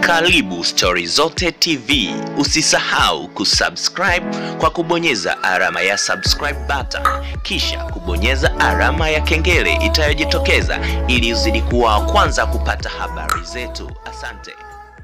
Karibu Story Zote TV. Usisahau kusubscribe kwa kubonyeza alama ya subscribe button, kisha kubonyeza alama ya kengele itayojitokeza ili uzidi kuwa kwanza kupata habari zetu. Asante.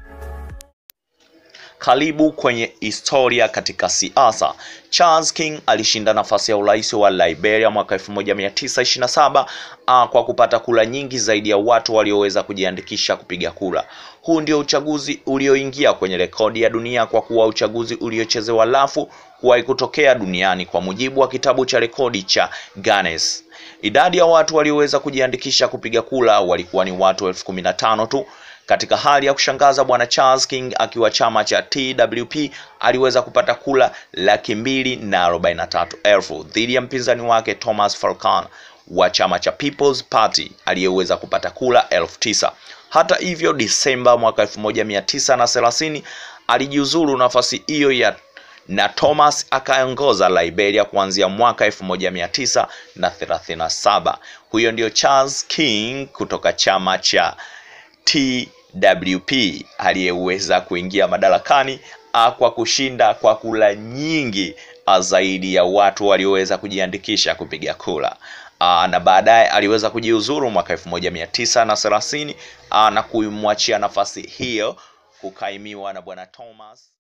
Karibu kwenye historia katika siasa. Charles King alishinda nafasi ya urais wa Liberia mwaka 1927 kwa kupata kura nyingi zaidi ya watu walioweza kujiandikisha kupiga kura. Huu ndio uchaguzi ulioingia kwenye rekodi ya dunia kwa kuwa uchaguzi uliochezewa rafu kuwahi kutokea duniani kwa mujibu wa kitabu cha rekodi cha Guinness. Idadi ya watu walioweza kujiandikisha kupiga kura walikuwa ni watu 15,000 tu. Katika hali ya kushangaza, bwana Charles King akiwa chama cha TWP aliweza kupata kura 243,000 dhidi ya mpinzani wake Thomas Falcon wa chama cha People's Party aliyeweza kupata kura 9,000. Hata hivyo, Disemba mwaka 1930 alijiuzuru nafasi hiyo na Thomas akaongoza Liberia kuanzia mwaka 1937. Huyo ndio Charles King kutoka chama cha TWP aliyeweza kuingia madarakani kwa kushinda kwa kura nyingi zaidi ya watu walioweza kujiandikisha kupiga kura. Na baadaye aliweza kujiuzuru mwaka 1930 na kuimwachia nafasi hiyo kukaimiwa na bwana Thomas